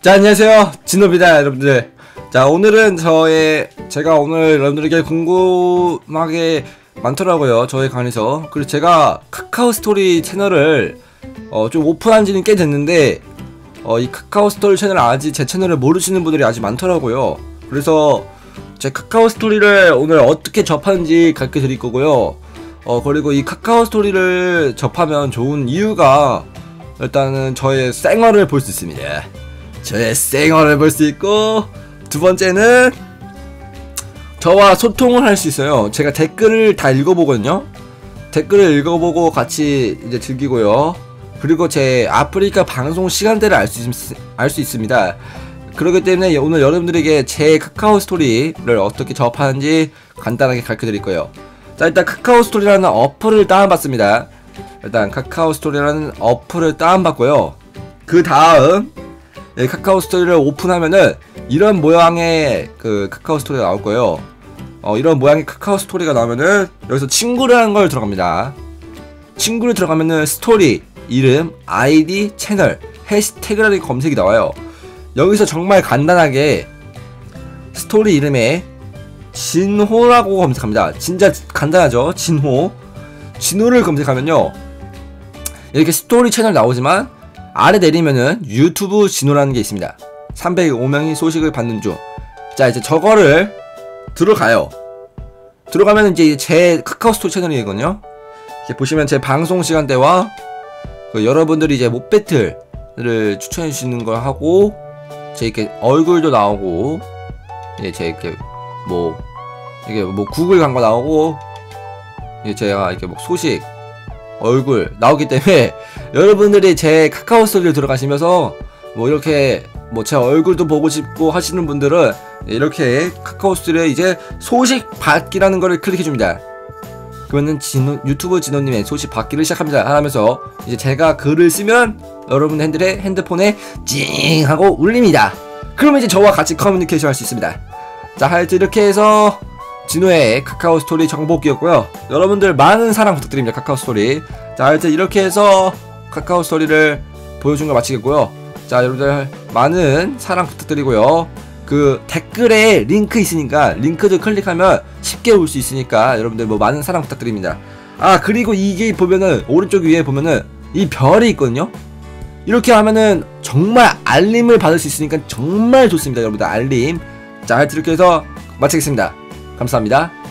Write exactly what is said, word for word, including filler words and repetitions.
자, 안녕하세요, 진호입니다 여러분들. 자, 오늘은 저의 제가 오늘 여러분들에게 궁금하게 많더라고요, 저의 강의에서. 그리고 제가 카카오 스토리 채널을 어, 좀 오픈한 지는 꽤 됐는데 어, 이 카카오 스토리 채널 아직 제 채널을 모르시는 분들이 아직 많더라고요. 그래서 제 카카오 스토리를 오늘 어떻게 접하는지 가르쳐 드릴 거고요. 어, 그리고 이 카카오 스토리를 접하면 좋은 이유가, 일단은 저의 생얼을 볼 수 있습니다. 저의 생얼을 볼 수 있고, 두 번째는 저와 소통을 할 수 있어요. 제가 댓글을 다 읽어보거든요. 댓글을 읽어보고 같이 이제 즐기고요. 그리고 제 아프리카 방송 시간대를 알 수 알 수 있습니다. 그렇기 때문에 오늘 여러분들에게 제 카카오 스토리를 어떻게 접하는지 간단하게 가르쳐 드릴 거예요. 자, 일단 카카오 스토리라는 어플을 다운받습니다. 일단 카카오 스토리라는 어플을 다운받고요. 그 다음 예, 카카오 스토리를 오픈하면은 이런 모양의 그 카카오 스토리가 나올 거예요. 어, 이런 모양의 카카오 스토리가 나오면은 여기서 친구라는 걸 들어갑니다. 친구를 들어가면은 스토리, 이름, 아이디, 채널, 해시태그라는 검색이 나와요. 여기서 정말 간단하게 스토리 이름에 진호라고 검색합니다. 진짜 간단하죠? 진호. 진호를 검색하면요, 이렇게 스토리 채널 나오지만 아래 내리면은 유튜브 진호라는 게 있습니다. 삼백오 명이 소식을 받는 중. 자, 이제 저거를 들어가요. 들어가면 이제 제 카카오 스토리 채널이거든요. 이렇게 보시면 제 방송 시간대와 그 여러분들이 이제 못 배틀을 추천해 주시는 걸 하고, 제 이렇게 얼굴도 나오고, 이제 제 이렇게 뭐 이게 뭐 구글 간 거 나오고, 이제 제가 이렇게 뭐 소식, 얼굴 나오기 때문에 여러분들이 제 카카오 스토리를 들어가시면서 뭐 이렇게 뭐 제 얼굴도 보고 싶고 하시는 분들은 이렇게 카카오 스토리에 이제 소식 받기라는 거를 클릭해 줍니다. 그러면은 진호, 유튜브 진호님의 소식 받기를 시작합니다 하면서 이제 제가 글을 쓰면 여러분 핸들의 핸드폰에 찡 하고 울립니다. 그러면 이제 저와 같이 커뮤니케이션 할 수 있습니다. 자, 하여튼 이렇게 해서 진호의 카카오 스토리 정복기였고요. 여러분들 많은 사랑 부탁드립니다. 카카오 스토리. 자, 하여튼 이렇게 해서 카카오 스토리를 보여준 걸 마치겠고요. 자, 여러분들 많은 사랑 부탁드리고요. 그 댓글에 링크 있으니까 링크도 클릭하면 쉽게 올 수 있으니까 여러분들 뭐 많은 사랑 부탁드립니다. 아, 그리고 이게 보면은 오른쪽 위에 보면은 이 별이 있거든요. 이렇게 하면은 정말 알림을 받을 수 있으니까 정말 좋습니다. 여러분들 알림. 자, 하여튼 이렇게 해서 마치겠습니다. 감사합니다.